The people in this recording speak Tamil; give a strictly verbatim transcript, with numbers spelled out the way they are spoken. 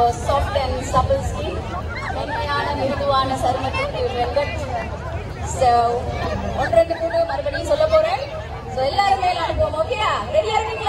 soft and supple skin. மென்மையான மிருதுவான சருமத்துக்கு வெங்கட். So ஒன்று ரெண்டு மூணு மறுபடியும் சொல்ல போறேன். So எல்லாரும் மேல அனுப்புவோம். ஓகேயா? ரெடியா இருக்கீங்க?